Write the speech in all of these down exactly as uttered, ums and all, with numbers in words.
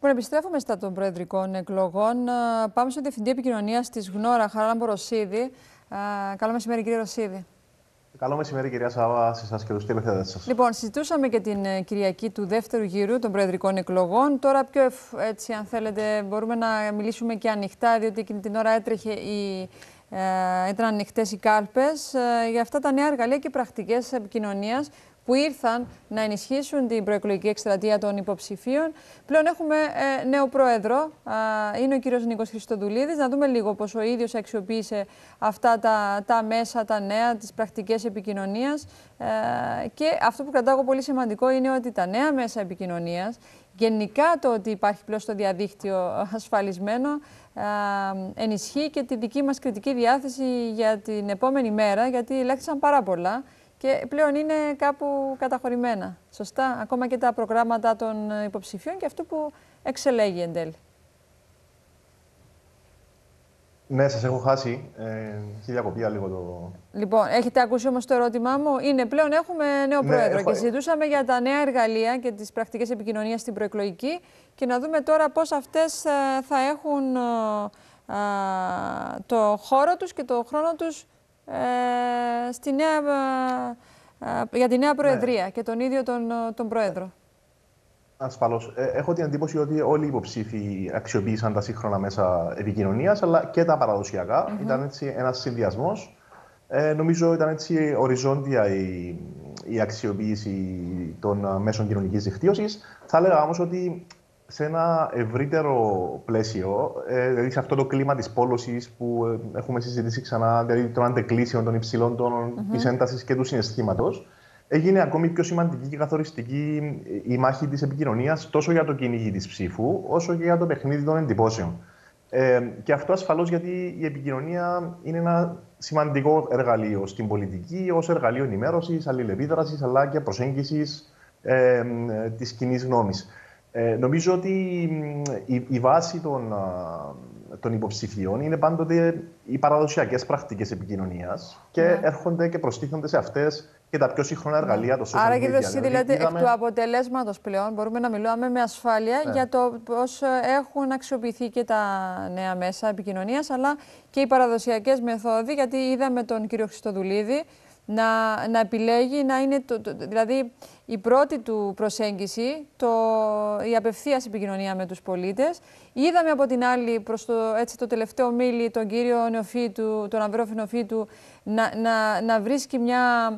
Λοιπόν, επιστρέφουμε στα των προεδρικών εκλογών. Πάμε στο Διευθυντή Επικοινωνίας της Γνώρα, Χαράλαμπο Ρωσίδη. Καλό μεσημέρι, κύριε Ρωσίδη. Καλό μεσημέρι, κυρία Σάβα, σε εσάς και τους τηλεθεατές σας. Λοιπόν, συζητούσαμε και την Κυριακή του δεύτερου γύρου των προεδρικών εκλογών. Τώρα, πιο έτσι, αν θέλετε, μπορούμε να μιλήσουμε και ανοιχτά, διότι εκείνη την ώρα έτρεχε η. Ε, ήταν ανοιχτές οι κάλπες ε, για αυτά τα νέα εργαλεία και πρακτικές επικοινωνίας που ήρθαν να ενισχύσουν την προεκλογική εκστρατεία των υποψηφίων. Πλέον έχουμε ε, νέο πρόεδρο, ε, είναι ο κύριος Νίκος Χριστοδουλίδης. Να δούμε λίγο πώς ο ίδιος αξιοποίησε αυτά τα, τα μέσα, τα νέα, τις πρακτικές επικοινωνίας. Ε, και αυτό που κρατάω πολύ σημαντικό είναι ότι τα νέα μέσα επικοινωνίας, γενικά το ότι υπάρχει πλέον στο διαδίκτυο ασφαλισμένο, ενισχύει και τη δική μας κριτική διάθεση για την επόμενη μέρα, γιατί ελέγχθησαν πάρα πολλά και πλέον είναι κάπου καταχωρημένα. Σωστά, ακόμα και τα προγράμματα των υποψηφίων και αυτό που εξελέγει εν τέλει. Ναι, σας έχω χάσει. Ε, Έχει διακοπεί λίγο το... Λοιπόν, έχετε ακούσει όμως το ερώτημά μου. Είναι πλέον έχουμε νέο ναι, πρόεδρο έχω... και συζητούσαμε για τα νέα εργαλεία και τις πρακτικές επικοινωνίας στην προεκλογική και να δούμε τώρα πώς αυτές θα έχουν α, το χώρο τους και το χρόνο τους ε, στη νέα, α, για τη νέα προεδρία ναι. και τον ίδιο τον, τον πρόεδρο. Ασφαλώς. Ε, έχω την εντύπωση ότι όλοι οι υποψήφοι αξιοποίησαν τα σύγχρονα μέσα επικοινωνίας, αλλά και τα παραδοσιακά. Mm-hmm. Ήταν έτσι ένας συνδυασμός. Ε, νομίζω ήταν έτσι οριζόντια η, η αξιοποίηση των μέσων κοινωνικής δικτύωσης. Θα έλεγα όμως ότι σε ένα ευρύτερο πλαίσιο, ε, δηλαδή σε αυτό το κλίμα της πόλωσης που έχουμε συζητήσει ξανά, δηλαδή των αντεκλήσεων, των υψηλών τόνων, mm-hmm. της έντασης και του συναισθήματος, έγινε ακόμη πιο σημαντική και καθοριστική η μάχη της επικοινωνίας τόσο για το κυνήγι της ψήφου, όσο και για το παιχνίδι των εντυπώσεων. Ε, και αυτό ασφαλώς γιατί η επικοινωνία είναι ένα σημαντικό εργαλείο στην πολιτική, ως εργαλείο ενημέρωσης, αλληλεπίδρασης, αλλά και προσέγγισης ε, της κοινής γνώμης. Ε, νομίζω ότι η, η βάση των, των υποψηφίων είναι πάντοτε οι παραδοσιακές πρακτικές επικοινωνίας και ναι. έρχονται και προστίθενται σε αυτές και τα πιο σύγχρονα εργαλεία, το social media. Άρα, κύριε Ρωσίδη, λέτε είδαμε... εκ του αποτελέσματος πλέον μπορούμε να μιλάμε με ασφάλεια ναι. για το πώς έχουν αξιοποιηθεί και τα νέα μέσα επικοινωνίας, αλλά και οι παραδοσιακές μεθόδοι, γιατί είδαμε τον κύριο Χριστοδουλίδη να, να επιλέγει να είναι, το, το, δηλαδή η πρώτη του προσέγγιση, το, η απευθείας επικοινωνία με τους πολίτες. Είδαμε από την άλλη προς το, έτσι, το τελευταίο μίλη τον κύριο Νεοφύτου, τον Αβρόφη Νεοφύτου, να, να, να βρίσκει μια...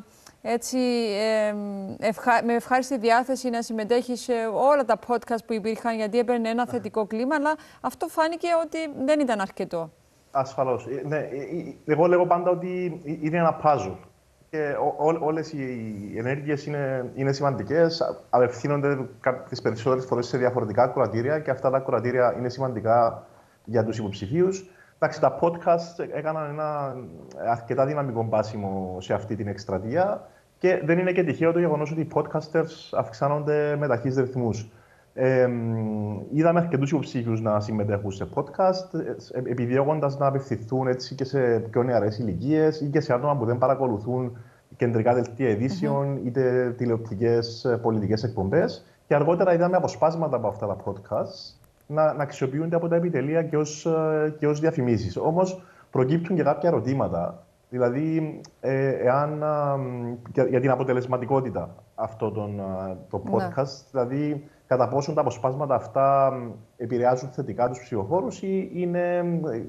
Έτσι, ε, ευχα... με ευχάριστη διάθεση να συμμετέχει σε όλα τα podcast που υπήρχαν, γιατί έπαιρνε ένα θετικό κλίμα, αλλά αυτό φάνηκε ότι δεν ήταν αρκετό. Ασφαλώς. Ναι, εγώ λέγω πάντα ότι είναι ένα puzzle. Και ό, όλες οι ενέργειες είναι, είναι σημαντικές, απευθύνονται τις περισσότερες φορές σε διαφορετικά ακροατήρια και αυτά τα ακροατήρια είναι σημαντικά για τους υποψηφίους. Εντάξει, τα podcast έκαναν ένα αρκετά δυναμικό πάσιμο σε αυτή την εκστρατεία και δεν είναι και τυχαίο το γεγονός ότι οι podcasters αυξάνονται με ταχύς ρυθμούς. Ε, είδαμε αρκετούς υποψήφιους να συμμετέχουν σε podcast, επιδιώκοντας να απευθυνθούν έτσι και σε πιο νεαρές ηλικίες ή και σε άτομα που δεν παρακολουθούν κεντρικά δελτία ειδήσεων, mm-hmm. είτε τηλεοπτικές πολιτικές εκπομπές. Και αργότερα είδαμε αποσπάσματα από αυτά τα podcast να, να αξιοποιούνται από τα επιτελεία και ως, και ως διαφημίσεις. Όμως προκύπτουν και κάποια ερωτήματα, δηλαδή ε, εάν, για, για την αποτελεσματικότητα αυτών των το podcast, ναι. δηλαδή κατά πόσον τα αποσπάσματα αυτά επηρεάζουν θετικά τους ψηφοφόρους ή είναι,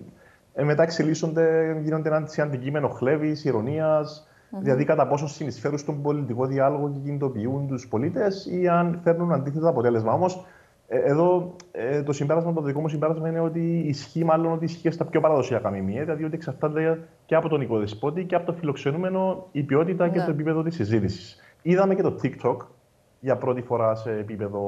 ε, μετά εξελίσσονται, γίνονται ένα αντικείμενο χλέβης, ηρωνίας, mm-hmm. δηλαδή κατά πόσον συνεισφέρουν στον πολιτικό διάλογο και κινητοποιούν τους πολίτες ή αν φέρνουν αντίθετο αποτέλεσμα. Όμως, εδώ ε, το συμπέρασμα, το δικό μου συμπέρασμα είναι ότι ισχύει μάλλον ότι ισχύει στα πιο παραδοσιακά μιμία, δηλαδή ότι εξαρτάται και από τον οικοδεσπότη και από το φιλοξενούμενο η ποιότητα yeah. και το επίπεδο της συζήτησης. Είδαμε και το TikTok για πρώτη φορά σε επίπεδο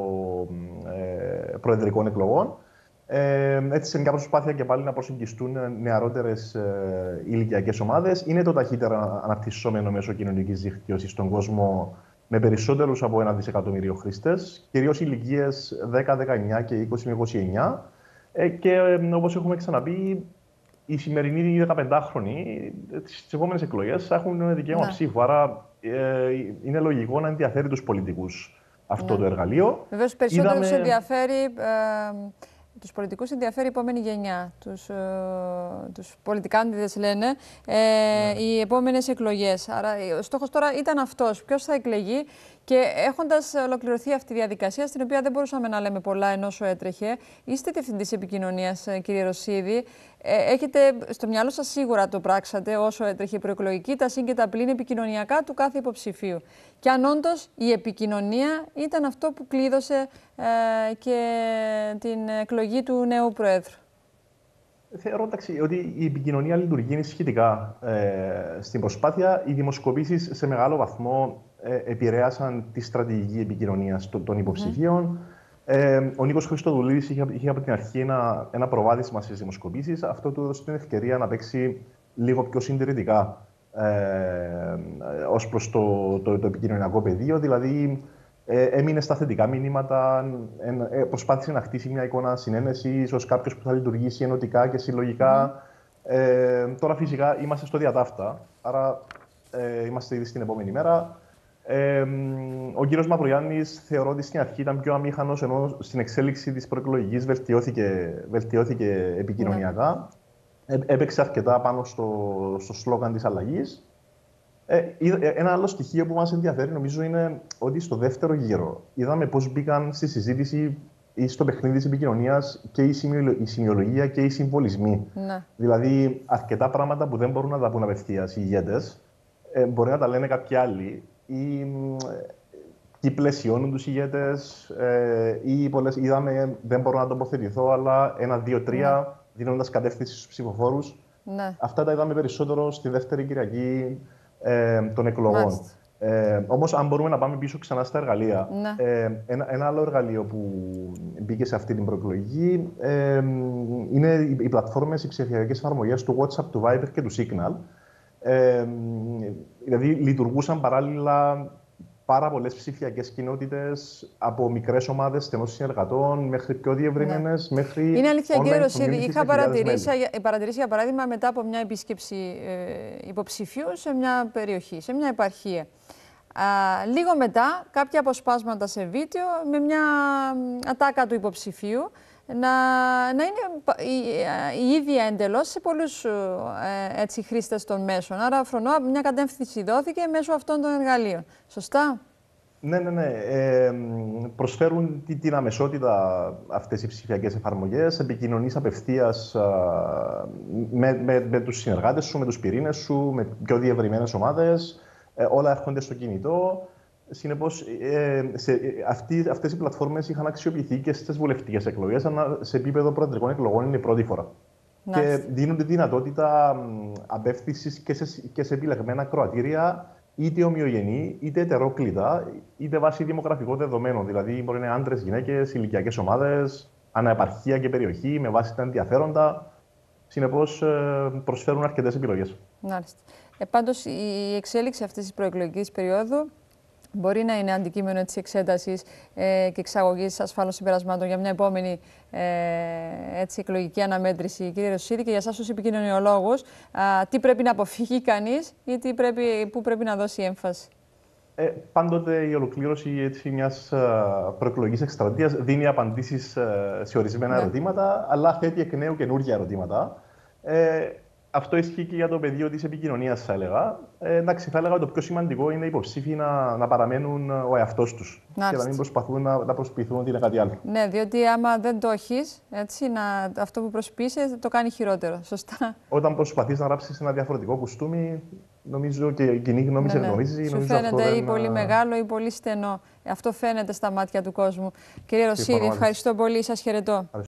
ε, προεδρικών εκλογών. Ε, έτσι, σε μια προσπάθεια και πάλι να προσεγγιστούν νεαρότερες ε, ηλικιακές ομάδες. Είναι το ταχύτερα αναπτυσσόμενο μέσο κοινωνικής δικτύωσης στον κόσμο, με περισσότερους από ένα δισεκατομμύριο χρήστες, κυρίως ηλικίες δέκα, δεκαεννιά και είκοσι με είκοσι εννιά. Ε, και ε, όπως έχουμε ξαναπεί, οι σημερινοί δεκαπεντάχρονοι στις επόμενες εκλογές έχουν δικαίωμα ψήφου. Άρα ε, είναι λογικό να ενδιαφέρει τους πολιτικούς αυτό ναι. το εργαλείο. Βεβαίως, περισσότερους Είδαμε... ενδιαφέρει, ε, τους πολιτικούς ενδιαφέρει η επόμενη γενιά. Τους, ε, τους πολιτικάντιδες λένε, ε, ναι. οι επόμενες εκλογές. Άρα ο στόχος τώρα ήταν αυτός. Ποιος θα εκλεγεί και έχοντας ολοκληρωθεί αυτή η διαδικασία, στην οποία δεν μπορούσαμε να λέμε πολλά ενώ έτρεχε, είστε διευθυντής επικοινωνίας, κύριε Ρωσίδη. Ε, έχετε στο μυαλό σας, σίγουρα το πράξατε όσο έτρεχε η προεκλογική, τα συν και τα πλήν επικοινωνιακά του κάθε υποψηφίου. Και αν όντως η επικοινωνία ήταν αυτό που κλείδωσε ε, και την εκλογή του νέου Προέδρου. Θεωρώ ταξί, ότι η επικοινωνία λειτουργεί ενισχυτικά ε, στην προσπάθεια. Οι δημοσκοπήσεις σε μεγάλο βαθμό ε, επηρέασαν τη στρατηγική επικοινωνία των υποψηφίων. Mm. Ε, ο Νίκος Χριστοδουλίδης είχε, είχε από την αρχή ένα, ένα προβάδισμα στις δημοσκοπήσεις. Αυτό του έδωσε την ευκαιρία να παίξει λίγο πιο συντηρητικά ε, ως προς το, το, το επικοινωνιακό πεδίο. Δηλαδή, ε, έμεινε στα θετικά μηνύματα, ε, προσπάθησε να χτίσει μια εικόνα συνένεσης ως κάποιος που θα λειτουργήσει ενωτικά και συλλογικά. Mm. Ε, τώρα, φυσικά, είμαστε στο διατάφτα, άρα ε, είμαστε ήδη στην επόμενη μέρα. Ε, ο κύριος Μαυρογιάννης θεωρώ ότι στην αρχή ήταν πιο αμήχανος, ενώ στην εξέλιξη της προεκλογικής βελτιώθηκε, βελτιώθηκε επικοινωνιακά. Ε, έπαιξε αρκετά πάνω στο, στο σλόγγαν της αλλαγής. Ε, ένα άλλο στοιχείο που μας ενδιαφέρει νομίζω είναι ότι στο δεύτερο γύρο είδαμε πώς μπήκαν στη συζήτηση ή στο παιχνίδι της επικοινωνίας και η, σημειολο, η σημειολογία και οι συμβολισμοί. Ναι. Δηλαδή, αρκετά πράγματα που δεν μπορούν να τα πούν απευθείας οι ηγέτες, ε, μπορεί να τα λένε κάποιοι άλλοι. Ή, ή πλαισιώνουν τους ηγέτες, ε, ή πολλές, είδαμε, δεν μπορώ να τοποθετηθώ, αλλά ένα, δύο, τρία, ναι. δίνοντας κατεύθυνση στους ψηφοφόρους. Ναι. Αυτά τα είδαμε περισσότερο στη δεύτερη Κυριακή ε, των εκλογών. Ε, όμως, αν μπορούμε να πάμε πίσω ξανά στα εργαλεία, ναι. ε, ένα, ένα άλλο εργαλείο που μπήκε σε αυτή την προεκλογική ε, είναι οι πλατφόρμες, οι ψηφιακές εφαρμογές του WhatsApp, του Viber και του Signal. Ε, δηλαδή, λειτουργούσαν παράλληλα πάρα πολλές ψηφιακές κοινότητες, από μικρές ομάδες στενών συνεργατών μέχρι πιο διευρυμένες, ναι. μέχρι. Είναι αλήθεια, κύριε Ρωσίδη. Είχα παρατηρήσει, παρατηρήσει, για παράδειγμα, μετά από μια επίσκεψη ε, υποψηφίου σε μια περιοχή, σε μια επαρχία. Α, λίγο μετά, κάποια αποσπάσματα σε βίντεο με μια ατάκα του υποψηφίου. Να, να είναι η, η ίδια εντελώς σε πολλούς ε, έτσι, χρήστες των μέσων. Άρα, φρονώ, μια κατεύθυνση δόθηκε μέσω αυτών των εργαλείων. Σωστά? Ναι, ναι, ναι. Ε, προσφέρουν την, την αμεσότητα αυτές οι ψηφιακές εφαρμογές. Επικοινωνείς απευθείας α, με, με, με τους συνεργάτες σου, με τους πυρήνες σου, με πιο διευρυμένες ομάδες. Ε, όλα έρχονται στο κινητό. Συνεπώς, ε, αυτές οι πλατφόρμες είχαν αξιοποιηθεί και στις βουλευτικές εκλογές, αλλά σε επίπεδο προεδρικών εκλογών είναι η πρώτη φορά. Να. Και δίνουν τη δυνατότητα απεύθυνσης και σε, και σε επιλεγμένα κροατήρια, είτε ομοιογενή, είτε ετερόκλητα, είτε βάσει δημογραφικών δεδομένων. Δηλαδή, μπορεί να είναι άντρες, γυναίκες, ηλικιακές ομάδες, αναεπαρχία και περιοχή, με βάση τα ενδιαφέροντα. Συνεπώς, προσφέρουν αρκετές επιλογές. Μάλιστα. Ε, πάντως, η εξέλιξη αυτής της προεκλογικής περίοδου μπορεί να είναι αντικείμενο της εξέτασης ε, και εξαγωγής ασφάλων συμπερασμάτων για μια επόμενη ε, έτσι, εκλογική αναμέτρηση. Κύριε Ρωσίδη, και για εσάς ως επικοινωνιολόγος, α, τι πρέπει να αποφύγει κανείς ή τι πρέπει, πού πρέπει να δώσει έμφαση? Ε, πάντοτε η ολοκλήρωση έτσι, μιας προεκλογικής εκστρατείας δίνει απαντήσεις σε ορισμένα ναι. ερωτήματα, αλλά θέτει εκ νέου καινούργια ερωτήματα. Ε, Αυτό ισχύει και για το πεδίο της επικοινωνίας, θα έλεγα. Ε, εντάξει, θα έλεγα ότι το πιο σημαντικό είναι οι υποψήφοι να, να παραμένουν ο εαυτός τους. Και να μην προσπαθούν να, να προσποιηθούν ότι είναι κάτι άλλο. Ναι, διότι άμα δεν το έχεις, έτσι, να, αυτό που προσποιείσαι το κάνει χειρότερο. Σωστά. Όταν προσπαθείς να γράψεις ένα διαφορετικό κουστούμι, νομίζω και η κοινή γνώμη ναι, σε ναι. γνωρίζει. Σου φαίνεται ή πολύ μεγάλο ή πολύ στενό. Αυτό φαίνεται στα μάτια του κόσμου. Κύριε Ρωσίδη, ευχαριστώ πολύ. Σας χαιρετώ.